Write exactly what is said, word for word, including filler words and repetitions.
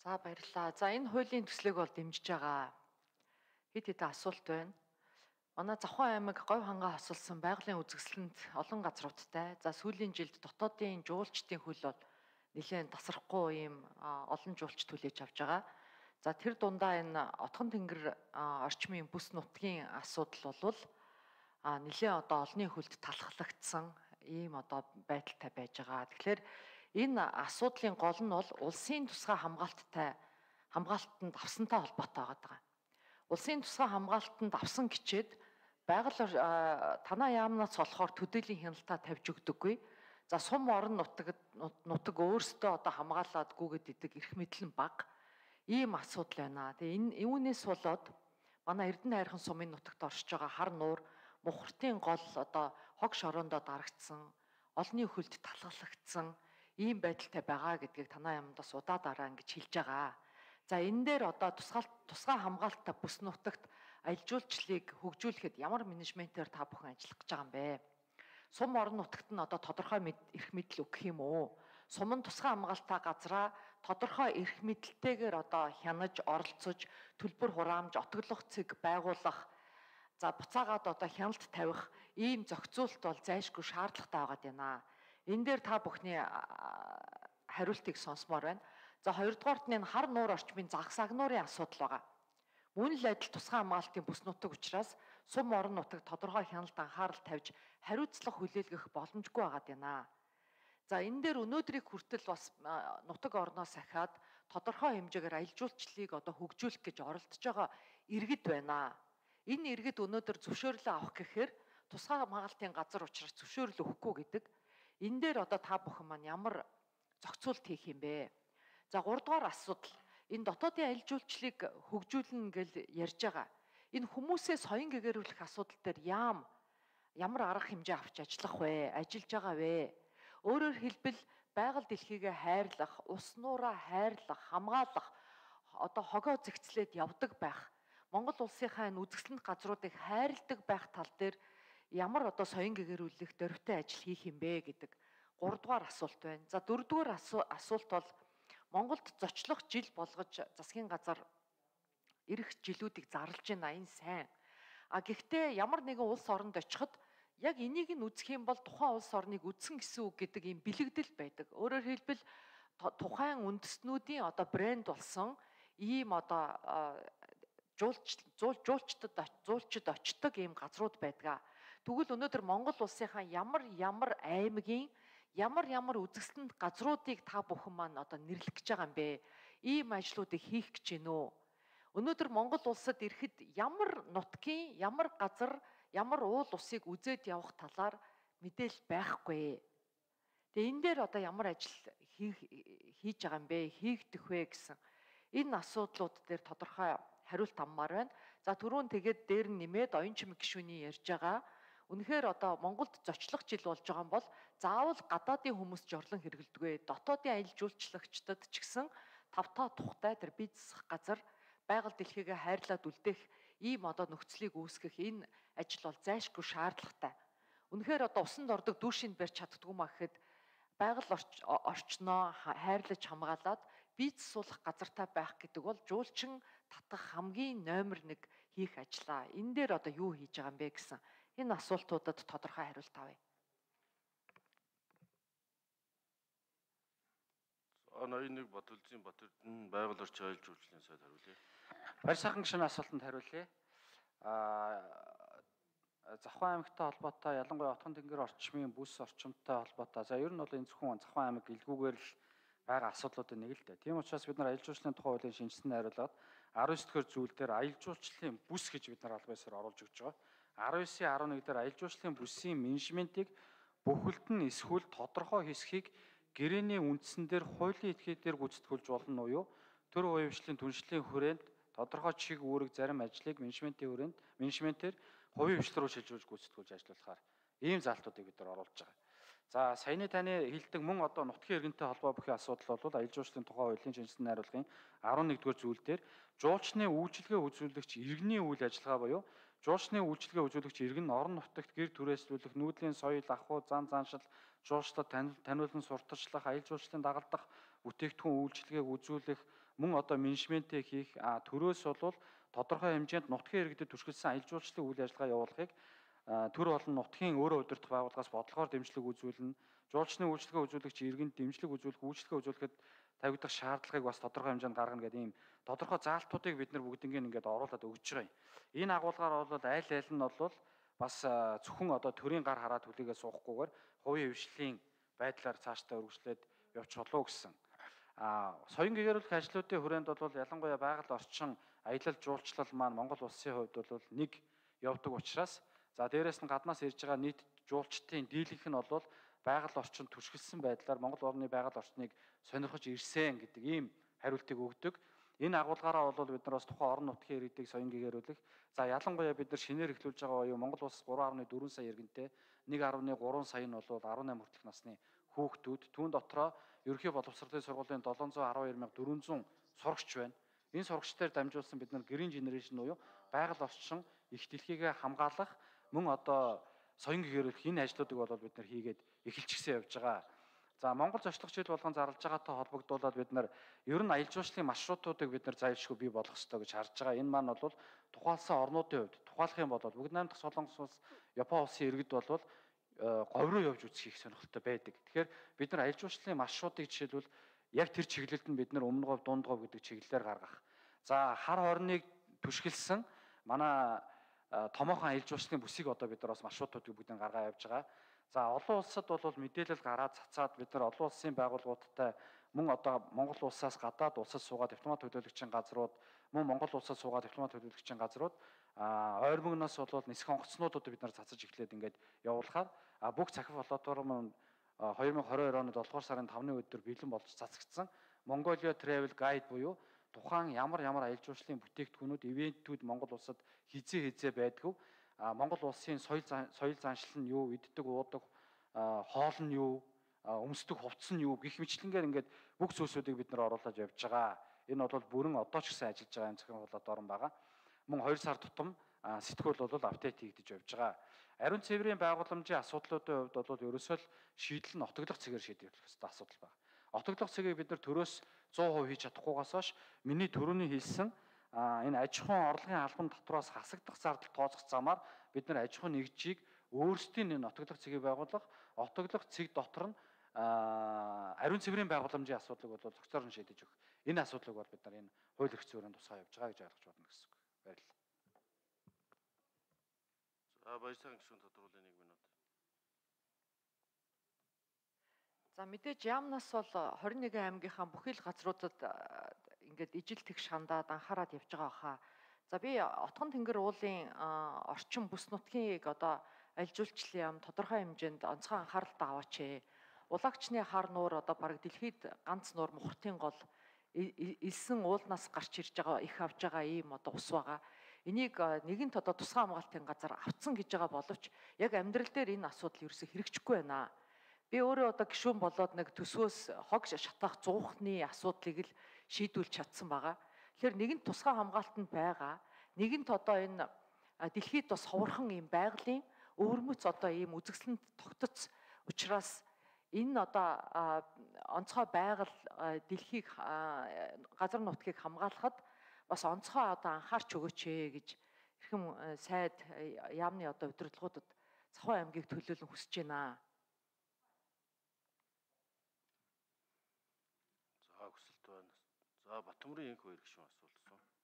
За баярлалаа. За энэ хуулийн төслийг бол дэмжиж байгаа. Хэд хэдэн асуулт байна. Манай Завхан аймаг Говь хангаа хосолсон байгалийн үзэсгэлэнт олон газруудтай. За сүүлийн жилд дотоодын жуулчдын хөл бол нэлээд тасрахгүй ийм олон жуулч түлээж авч байгаа. За тэр дундаа энэ Отхон тэнгэр орчмын бүс нутгийн асуудал бол а нэлээд одоо олонний хөлд талхлагдсан ийм одоо байдалтай байж байгаа. Тэгэхээр энэ асуудлын гол нь бол улсын тусгай хамгаалттай хамгаалтанд авсантай холбоотой байгаа. Улсын тусгай хамгаалтанд авсан гिचээд байгаль танаа яамнаас болохоор төдийлөн хяналтаа тавьж өгдөггүй. За сум орон нутаг нутаг өөрсдөө одоо хамгаалаад гүгээд идэг эрх мэдэл нь бага. Ийм асуудал байна. Тэгээ энэ үүнээс болоод манай Эрдэнэ хайрхан сумын нутагт оршиж байгаа хар нуур мухартын гол одоо хог шороондоо дарагдсан, олонний хөлд талхлагдсан ийм байдалтай байгаа гэдгийг танаа яамдаас удаа дараа ингэж хэлж байгаа. За энэ дээр одоо тусгаал тусгай хамгаалттай бүс нутагт аялал жуулчлалыг хөгжүүлэхэд ямар менежментээр та бүхэн ажиллах гэж байгаа юм бэ? Сум орон нутагт нь одоо тодорхой эрх мэдэл өгөх юм уу? Сумын тусгай хамгаалалтаа газраа тодорхой эрх мэдэлтэйгээр одоо хянаж, оролцож, төлбөр хураамж, отоглох цэг байгуулах, за буцаагаад одоо хяналт тавих ийм зохицуулалт бол зайлшгүй шаардлагатай байгаад байна. Энэ дээр та бүхний хариултыг сонсомоор байна. За хоёрдугаарт нь хар нуур орчмын загас агнуурын асуудал байгаа. Мөн л адил тусгай хамгаалтын бүс нутаг учраас сум орон нутаг тодорхой хяналт анхаарал тавьж хариуцлага хүлээлгэх боломжгүй байгаад байна. За энэ дээр өнөөдрийг хүртэл бас нутаг орноос ахаад тодорхой хэмжээгээр аялал жуулчлалыг одоо хөгжүүлэх гэж оролдож байгаа иргэд байна. Энэ иргэд өнөөдөр зөвшөөрлөө авах гэхээр тусгай хамгаалтын газар учраас зөвшөөрөл өгөхгүй гэдэг. Энэ дээр одоо та бүхэн маань ямар зохицуулт хийх юм бэ? За гуравдугаар асуудал энэ дотоодын аялал жуулчлалыг хөгжүүлнэ гэж ярьж байгаа. Энэ хүмүүсээ соён гэгэрүүлэх асуудал дээр яам ямар арга хэмжээ авч ажиллах вэ? Ажиллаж байгаа вэ? Өөрөөр хэлбэл байгаль дэлхийгээ хайрлах, ус нуураа хайрлах, хамгаалах, одоо хогоо зэгцлээд явдаг байх. Монгол улсынхаа энэ үзэсгэлэнт газруудыг хайрладаг байх тал дээр ямар одоо соён гэгэрүүлэх дөрвтэй ажил хийх юм бэ гэдэг гуравдугаар асуулт байна. За дөрөвдүгээр асуулт бол Монголд зочлох жил болгож засгийн газар ирэх жилүүдийг зарлж байна. Энэ сайн. А гэхдээ ямар нэгэн улс оронд очиход яг энийг нь үзэх юм бол тухайн улс орныг үзсэн гэсэн үг гэдэг ийм бэлэгдэл байдаг. Өөрөөр хэлбэл тухайн үндэстнүүдийн одоо брэнд болсон ийм одоо жуулч жуулчдад зуулчид очдог ийм газрууд байдаг. Тэгвэл өнөөдөр Монгол улсынхаа ямар ямар аймгийн ямар ямар үзэсгэлэнт газруудыг та бүхэн маань одоо нэрлэх гэж байгаа юм бэ? Ийм ажлуудыг хийх гэж байна уу? Өнөөдөр Монгол улсад ирэхэд ямар нутгийн, ямар газар, ямар уул усыг үзээд явах талаар мэдээлэл байхгүй. Тэгээ энэ дээр одоо ямар ажил хийх хийж байгаа юм бэ? Хийгдэх вэ гэсэн энэ асуудлууд дээр тодорхой хариулт авмаар байна. За түрүүн тэгээд дээр нь нэмээд оюун чимэг гишүүний ярьж байгаа. Үнэхээр одоо Монголд зочлох жил болж байгаа юм бол заавал гадаадын хүмүүс жорлон хэрэглэдэггүй. Дотоодын аялал жуулчлагчдад ч гэсэн тавтаа тухтай тэр бизнес газар байгаль дэлхийгээ хайрлаад үлдээх ийм одоо нөхцөлийг үүсгэх энэ ажил бол зайлшгүй шаардлагатай. Үнэхээр одоо усанд ордог дүүшинд барьж чаддгүй маа гэхэд байгаль орчноо хайрлаж хамгаалаад бизнес суулгах газартай байх гэдэг бол жуулчин татах хамгийн номер нэг хийх ажлаа. Энэ дээр одоо юу хийж байгаа юм бэ гэсэн энэ асуултуудад тодорхой хариулт авъя. Ноёныг Батүлзийн Батэрдэн байгаль орчин аялал жуулчлалын сайд хариулъя. Баяр сайхан гишүүний асуултанд хариулъя. Аа Завхан аймагтай холбоотой ялангуяа Отхон тэнгэр орчмын бүс орчимтой холбоотой. За ер нь бол энэ зөвхөн Завхан аймаг гэлгүүгээр л байгаа асуудлуудын нэг л дээ. Тийм учраас бид нар аялал жуулчлалын тухай хуулийн шинжилсэн найруулгад арван девять дахь зүйл дээр аялал жуулчлалын бүс гэж бид нар албан ёсоор оруулж өгч байгаа. арван девять арван нэг дээр аялал жуулчлалын бүсийн менежментийг бүхэлд нь эсвэл тодорхой хэсгийг гэрээний үндсэн дээр хуулийн этгээдээр гүйцэтгүүлж болно уу юу? Төр хувийн түншлэлийн хүрээнд тодорхой чиг үүрэг зарим ажлыг менежментийн хүрээнд менежментээр хувийн хвшлэл рүү шилжүүлж гүйцэтгүүлж ажиллуулахаар ийм залтуудыг бид нар оруулж байгаа. За саяны таны хэлдэг мөн одоо нутгийн иргэнтэй холбоо бүхий асуудал бол аялал жуулчлалын тухай хуулийн шинжилсэн найруулгын арван нэгдүгээр зүйл дээр жуулчны үйлчилгээ үзүүлэгч иргэний үйл ажиллагаа буюу жуулчны үйлчилгээ үзүүлэгч иргэн орон нутагт гэр түрээслүүлэх, нүүдлийн соёл, ахуй, зан заншил, жуулчлал, таниулан сурталчлах, аялал жуулчлалын дагалдах, бүтээгдэхүүн үйлчилгээг үзүүлэх, мөн одоо менежментээ хийх а төрөөс бол тодорхой хэмжээнд нутгийн иргэдэд түшиглсэн аялал жуулчлалын үйл ажиллагаа явуулахыг төр болон нутгийн өөрөө удирдах байгууллагаас бодлогоор дэмжлэг үзүүлнэ. Жуулчны үйлчлэгээ үзүүлэгч иргэнд дэмжлэг үзүүлэх, үйлчлэгээ үзүүлэхэд тавигдах шаардлагыг бас тодорхой хэмжээнд гаргана гэдэг ийм тодорхой заалтуудыг бид нар бүгднийг ингээд оруулаад өгч байгаа юм. Энэ агуулгаар бол аль аль нь бол бас зөвхөн одоо төрийн гар хараад хүлээгээ суухгүйгээр хувийн хвшлийн байдлаар цаашдаа үргэлжлээд явж болов гэсэн. А соён гэгэрүүлэх ажлуудын хүрээнд бол ялангуяа байгаль орчин аялал жуулчлал маань Монгол улсын хувьд бол нэг явдаг учраас за дээрээс нь гаднаас ирж байгаа нийт жуулчдын дийлэнх нь бол байгаль орчинд түшиглсэн байдлаар Монгол орны байгаль орчныг сонирхож ирсэн гэдэг ийм хариултыг өгдөг. Энэ агуулгаараа бол бид нар бас тухайн орон нутгийн иргэдийг соён гэгэрүүлэх. За ялангуяа бид нар шинээр эхлүүлж байгаа оюу Монгол улс гурван арван дөрвөн сая иргэнтэй нэг арван гурван сая нь бол арван найман хүртэлх насны хүүхдүүд. Түүн дотроо ерөнхий боловсролын сургуулийн долоон зуун арван хоёр мянга дөрвөн зуун сурагч байна. Энэ сурагчдаар дамжуулсан бид нар Green Generation буюу байгаль орчин их дэлхийгээ хамгаалах мөн одоо соён гэгэрүүлэх энэ ажлуудыг бол бид нар хийгээд эхэлчихсэн явж байгаа. За Монгол зочлох жил болгон зарлж байгаатай холбогдуулаад бид нар ер нь аялал жуулчлалын маршрутуудыг бид нар зайлшгүй бий болгох ёстой гэж харж байгаа. Энэ маань бол тухайлсан орнуудын хувьд тухайлах юм бол бүгд найрамдах Солонгос улс, Япон улсын иргэд бол говь руу явж үзэх их сонирхолтой байдаг. Тэгэхээр бид нар аялал жуулчлалын маршрутыг жишээлбэл яг тэр чиглэлд нь бид нар өмнө говь, дунд говь гэдэг чиглэлээр гаргах. За хар хорныг түшгэлсэн манай томоохон аялал жуулчлалын бүсийг одоо бид нар бас маршрутуудыг бүгдийг гаргаа явж байгаа. За олон улсад бол мэдээлэл гараад цацаад бид нар олон улсын байгууллагуудтай мөн одоо Монгол улсаас гадаад улсад суугаад дипломат төлөөлөгчийн газрууд мөн Монгол улсад суугаад дипломат төлөөлөгчийн газрууд ойрмогноос бол нисэх онгоцнуудыг бид нар цацаж эхлээд ингээд явуулахаар бүх цахим флотоор маань хоёр мянга хорин хоёр оны долдугаар сарын тавны өдөр бэлэн болж цацагдсан Mongolia Travel Guide буюу тухайн ямар ямар аялал жуулчлалын бүтээгдэхүүнүүд, ивентүүд Монгол улсад хизээ хизээ байдгүй. Монгол улсын соёл соёл заншил нь юу, иддэг, уудаг, хоол нь юу, өмсдөг хувцас нь юу гэх мэтлэнгээр ингээд бүх зүйлсүүдийг бид нар оруулаад явж байгаа. Энэ бол бүрэн одоо ч гэсэн ажиллаж байгаа зохион байгуулалт орн байгаа. Мөн хоёр сар тутам сэтгүүл бол апдейт хийгдэж явж байгаа. Ариун цэврийн байгууламжийн асуудлуудын хувьд бол ерөөсөө л шийдэл нь отоглох цэгээр шийдэх ёстой асуудал байна. Отоглох цэгийг бид нар төрөөс сто процент хийж чадахгүйгаас хойш миний түрүүний хэлсэн энэ аж ахуйн орлогын албан татвараас хасагдах зардал тооцох замаар бид нар аж ахуйн нэгжийг өөрсдийн энэ отоглох цэгийг байгуулах, отоглох цэг дотор нь ариун цэврийн байгууламжийн асуудлыг бол зохицоор нь шийдэж өгөх. Энэ асуудлыг бол бид нар энэ хууль эрх зүйрийн тусгай явж байгаа гэж ойлгож байна гэсэн үг. Баярлалаа. За баяртай гишүүн тодруулын нэг минут. За мэдээж яамнаас бол хорин нэгэн аймгийнхаа бүхэл газруудад ингээд ижил тэгш хандаад анхаарал явж байгаа хаа. За би Отгон тэнгэр уулын орчин бүс нутгийг одоо аялал жуулчлалын яам тодорхой хэмжээнд онцгой анхааралтай аваач ээ. Улагчны хар нуур одоо баг дэлхийд ганц нуур мухартын гол элсэн уулнаас гарч ирж байгаа их авж байгаа ийм одоо ус байгаа. Энийг нэгэнт одоо тусгай хамгаалтын газар авцсан гэж байгаа боловч яг амьдрал дээр энэ асуудал ерөөсө хэрэгжихгүй байна. Би өөрөө одоо гишүүн болоод нэг төсвөөс хог шатаах зуухны асуудлыг л шийдүүлж чадсан байгаа. Тэгэхээр нэгэнт тусгай хамгаалтанд байгаа. Нэгэнт одоо энэ дэлхийд бас ховорхон ийм байгалийн өвөрмөц одоо ийм үзэсгэлэнт тогтц учраас энэ одоо онцгой байгаль дэлхийг газар нутгийг хамгаалахад бас онцгой одоо анхаарч өгөөч ээ гэж эрхэм сайд яамны одоо удирдлагуудад Цахуун аймгийг төлөөлөн хүсэж байна. За хүсэлт байна. За Батөмрийн энх хоёр гишүүн асуулсан.